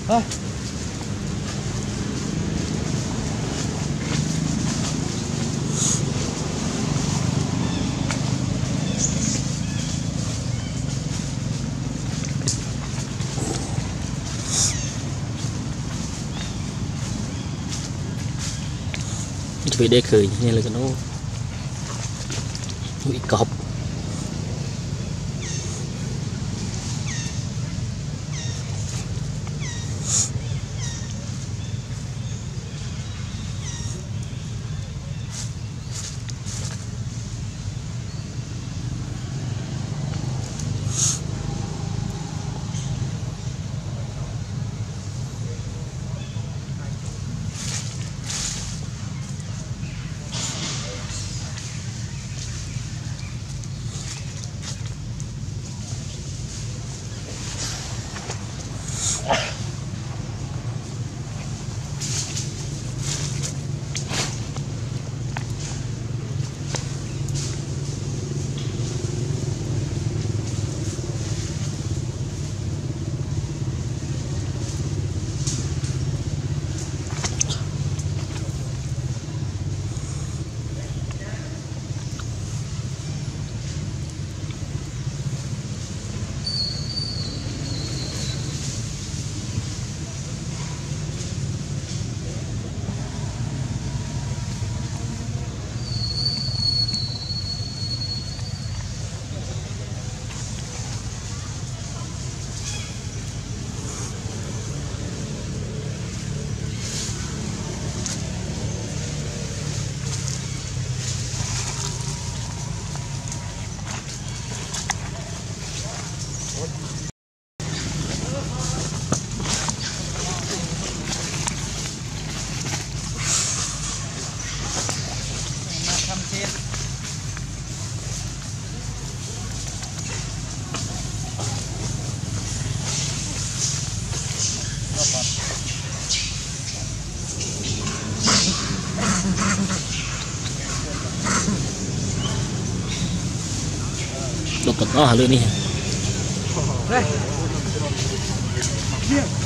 จะไปได้เคยนี่เลยกันโอ้ยกอบตกตกอ้อเรื่องนี้